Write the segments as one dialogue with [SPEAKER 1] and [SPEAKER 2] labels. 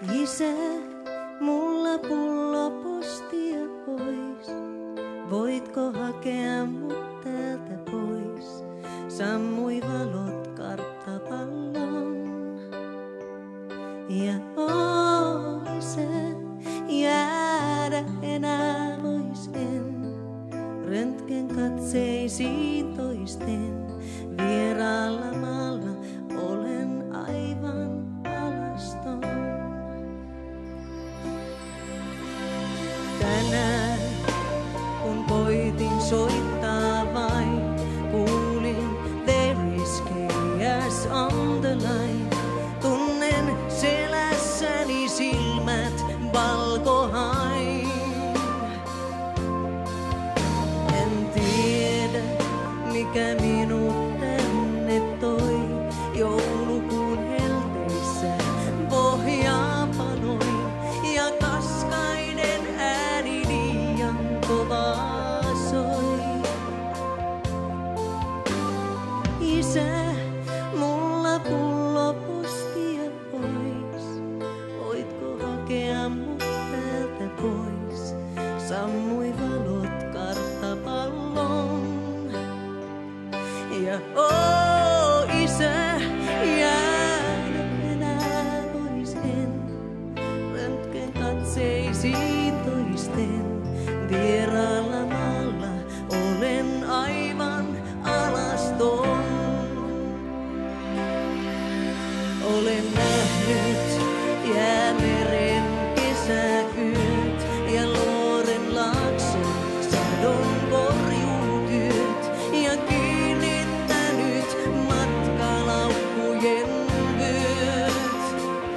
[SPEAKER 1] Isä, mulla pullo postia pois. Voitko hakea mut täältä pois? Sammui valot karttapallon. Ja isä, jäädä enää vois en. Röntgen katseisiin toisten. Vieraalla maalla olen aivan alaston. Tänään kun koitin soittaa vain, kuulin there is chaos on the line. Tunnen selässäni silmät valkohain. En tiedä mikä minut tänne toi, joulukuun helteissä pohjaa panoin ja kaskainen ääni liian kovaa soi. Isä, mulla pullo postia pois. Voitko hakea mut täältä pois? Sammui valot karttapallon. Ja isä, jäädä enää vois en. Röntgen katseisiin toisten. Vieraalla maalla olen aivan alaston. Olen nähnyt Jäämeren kesäyöt ja Luoren laakson sadon korjuutyöt ja kiinnittänyt matkalaukkujen vyöt.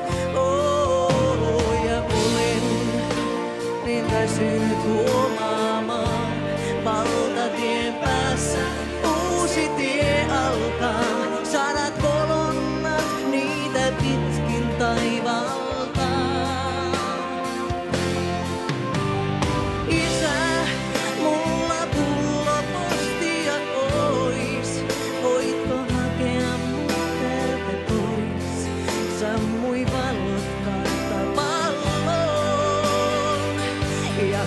[SPEAKER 1] Ja olen niin väsynyt huomaamaan valtatien päässä uusi tie alkaa. Sadat kolonnat niitä pitkin taivaalta. Isä, mulla pullo postia ois. Voitko hakea mut täältä pois? Sammui valot karttapallon. Ja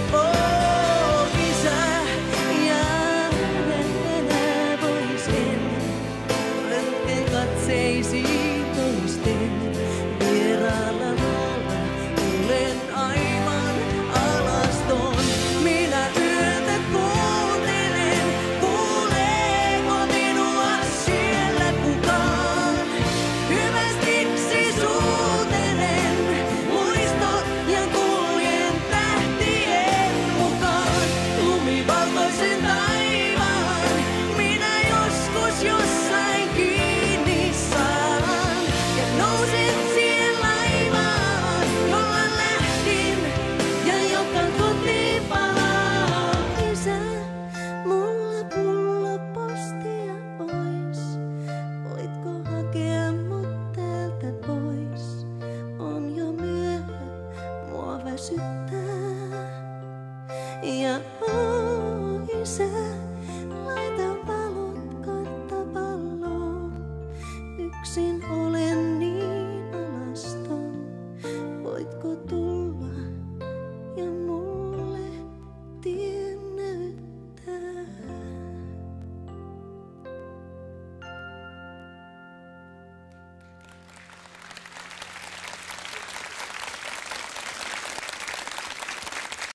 [SPEAKER 1] isä, jäädä enää vois en. Röntgen katseisiin toisten. Vieraalla maalla olen aivan alaston. Minä yötä kuuntelen, kuuleeko minua siellä kukaan? Hyvästiksi suutelen muistot ja kuljen tähtien mukaan. Lumivalkoisen taivaan minä joskus jossain kiinni saan. Ja nousen siihen laivaan, jolla lähdin ja joka kotiin palaa. Isä, mulla pullo postia ois. Voitko hakea mut täältä pois? On jo myöhä, mua väsyttää. Ja isä, laita valot karttapalloon. Yksin olen.